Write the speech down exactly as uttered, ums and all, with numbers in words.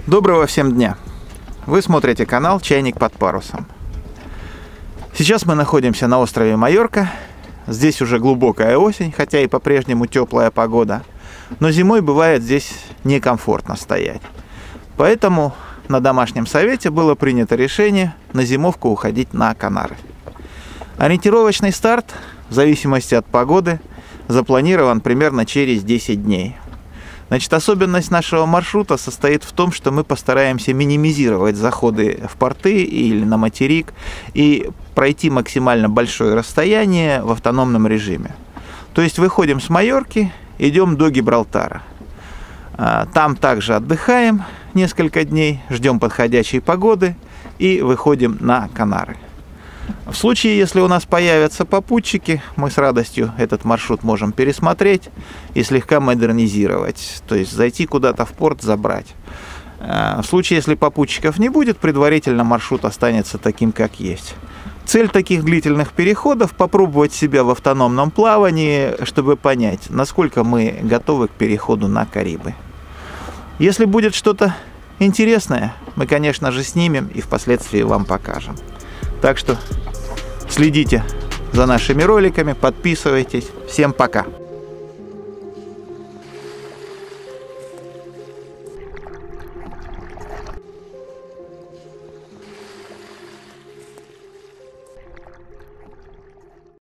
Доброго всем дня! Вы смотрите канал «Чайник под парусом». Сейчас мы находимся на острове Майорка. Здесь уже глубокая осень, хотя и по-прежнему теплая погода. Но зимой бывает здесь некомфортно стоять. Поэтому на домашнем совете было принято решение на зимовку уходить на Канары. Ориентировочный старт, в зависимости от погоды, запланирован примерно через десять дней. Значит, особенность нашего маршрута состоит в том, что мы постараемся минимизировать заходы в порты или на материк и пройти максимально большое расстояние в автономном режиме. То есть выходим с Майорки, идем до Гибралтара. Там также отдыхаем несколько дней, ждем подходящей погоды и выходим на Канары. В случае, если у нас появятся попутчики, мы с радостью этот маршрут можем пересмотреть и слегка модернизировать, то есть зайти куда-то в порт, забрать. В случае, если попутчиков не будет, предварительно маршрут останется таким, как есть. Цель таких длительных переходов – попробовать себя в автономном плавании, чтобы понять, насколько мы готовы к переходу на Карибы. Если будет что-то интересное, мы, конечно же, снимем и впоследствии вам покажем. Так что следите за нашими роликами, подписывайтесь. Всем пока!